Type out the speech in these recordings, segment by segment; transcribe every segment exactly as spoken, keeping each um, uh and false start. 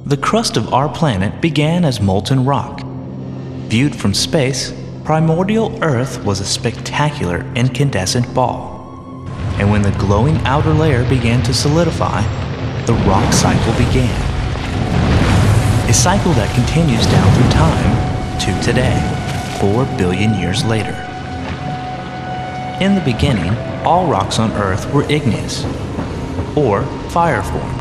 The crust of our planet began as molten rock. Viewed from space, primordial Earth was a spectacular incandescent ball. And when the glowing outer layer began to solidify, the rock cycle began. A cycle that continues down through time to today, four billion years later. In the beginning, all rocks on Earth were igneous, or fire-formed.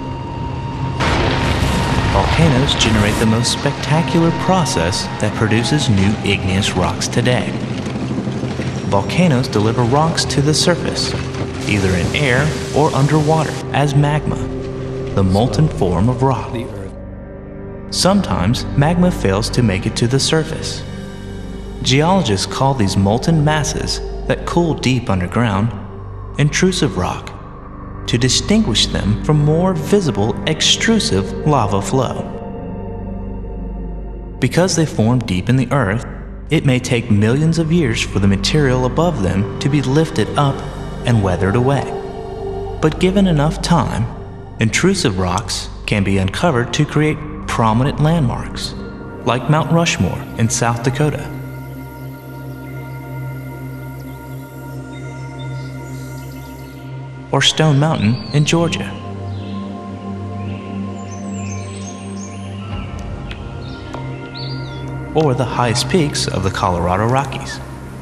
Volcanoes generate the most spectacular process that produces new igneous rocks today. Volcanoes deliver rocks to the surface, either in air or underwater, as magma, the molten form of rock. Sometimes magma fails to make it to the surface. Geologists call these molten masses that cool deep underground intrusive rock, to distinguish them from more visible extrusive lava flow. Because they form deep in the earth, it may take millions of years for the material above them to be lifted up and weathered away. But given enough time, intrusive rocks can be uncovered to create prominent landmarks, like Mount Rushmore in South Dakota. Or Stone Mountain in Georgia. Or the highest peaks of the Colorado Rockies.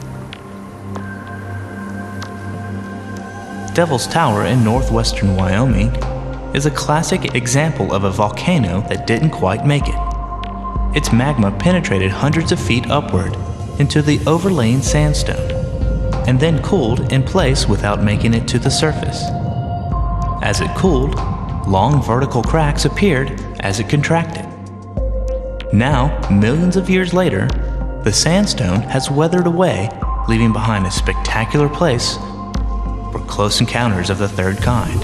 Devil's Tower in northwestern Wyoming is a classic example of a volcano that didn't quite make it. Its magma penetrated hundreds of feet upward into the overlaying sandstone, and then cooled in place without making it to the surface. As it cooled, long vertical cracks appeared as it contracted. Now, millions of years later, the sandstone has weathered away, leaving behind a spectacular place for close encounters of the third kind.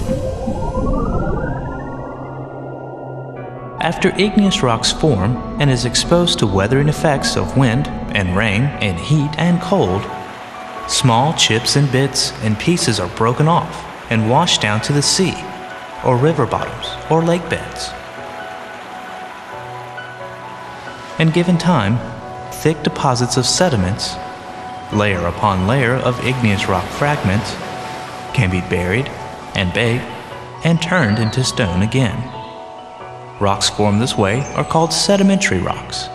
After igneous rocks form and is exposed to weathering effects of wind and rain and heat and cold, small chips and bits and pieces are broken off and washed down to the sea, or river bottoms, or lake beds. And given time, thick deposits of sediments, layer upon layer of igneous rock fragments, can be buried and baked and turned into stone again. Rocks formed this way are called sedimentary rocks.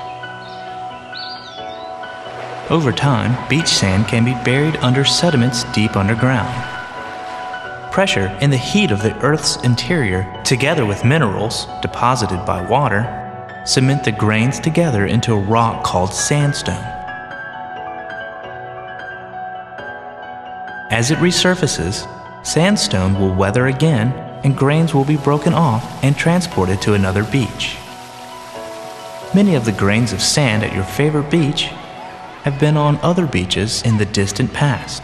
Over time, beach sand can be buried under sediments deep underground. Pressure and the heat of the Earth's interior, together with minerals deposited by water, cement the grains together into a rock called sandstone. As it resurfaces, sandstone will weather again and grains will be broken off and transported to another beach. Many of the grains of sand at your favorite beach have been on other beaches in the distant past.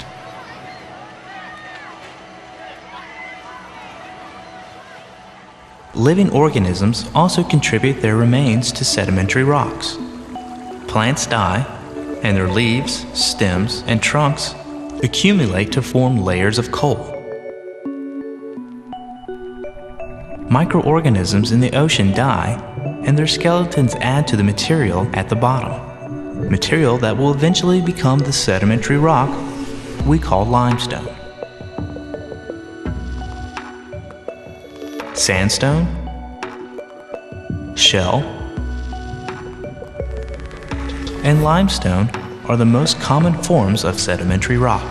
Living organisms also contribute their remains to sedimentary rocks. Plants die, and their leaves, stems, and trunks accumulate to form layers of coal. Microorganisms in the ocean die, and their skeletons add to the material at the bottom. Material that will eventually become the sedimentary rock we call limestone. Sandstone, shell, and limestone are the most common forms of sedimentary rock.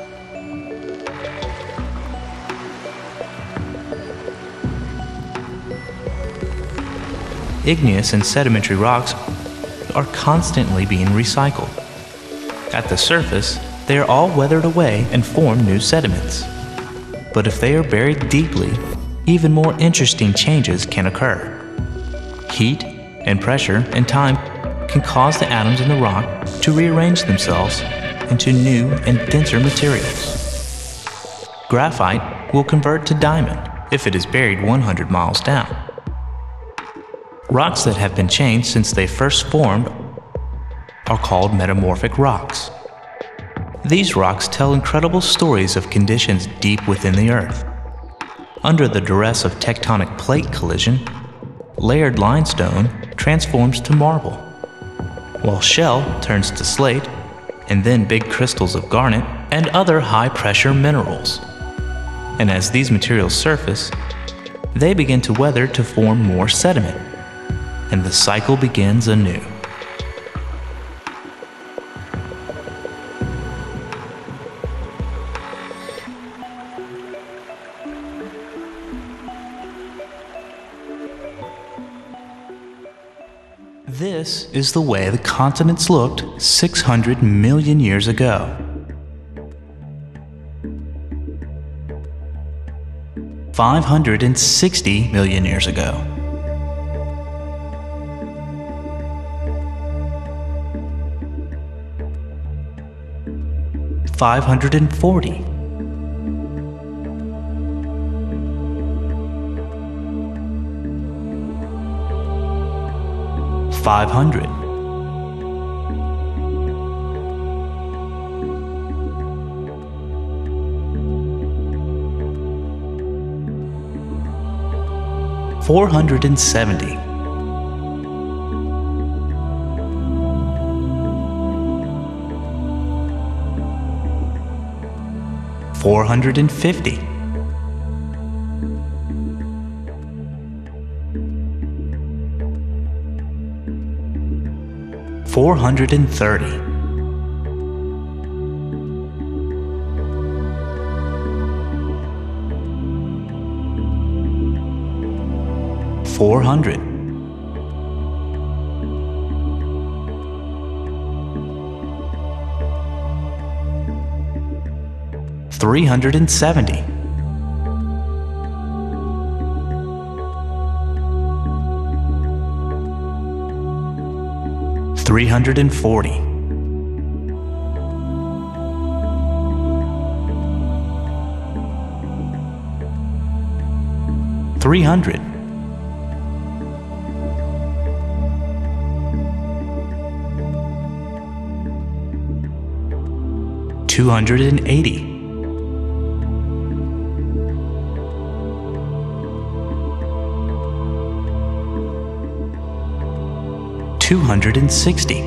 Igneous and sedimentary rocks are constantly being recycled. At the surface, they are all weathered away and form new sediments. But if they are buried deeply, even more interesting changes can occur. Heat and pressure and time can cause the atoms in the rock to rearrange themselves into new and denser materials. Graphite will convert to diamond if it is buried one hundred miles down. Rocks that have been changed since they first formed are called metamorphic rocks. These rocks tell incredible stories of conditions deep within the earth. Under the duress of tectonic plate collision, Layered limestone transforms to marble, while shell turns to slate, and then big crystals of garnet and other high-pressure minerals. And as these materials surface, they begin to weather to form more sediment, and the cycle begins anew. This is the way the continents looked six hundred million years ago. five hundred sixty million years ago. five hundred forty. five hundred. four hundred seventy. four hundred fifty. four hundred thirty. four hundred. three hundred seventy. three hundred forty. three hundred. two hundred eighty. two hundred sixty.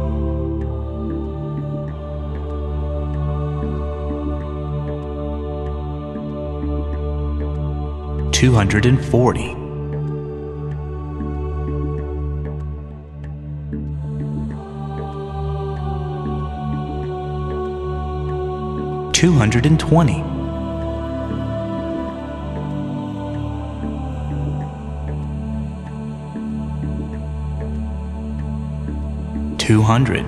two hundred forty. two hundred twenty. two hundred.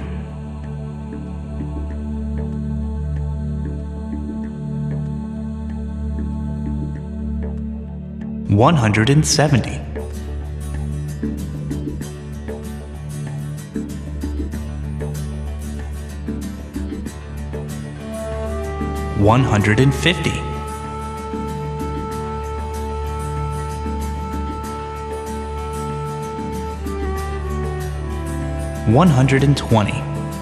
one hundred seventy. one hundred fifty. one hundred twenty.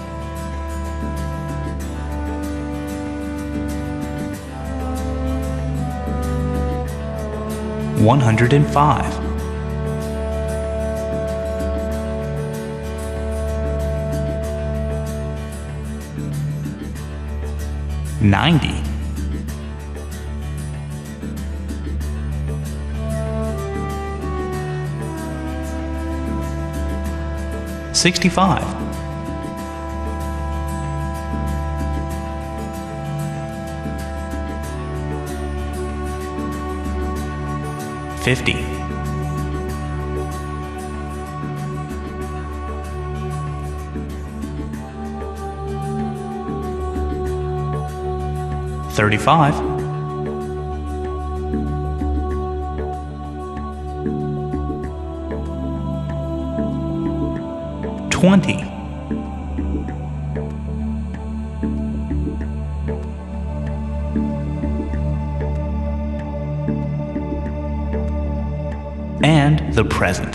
one hundred five. ninety. sixty-five. fifty. thirty-five. twenty. And the present.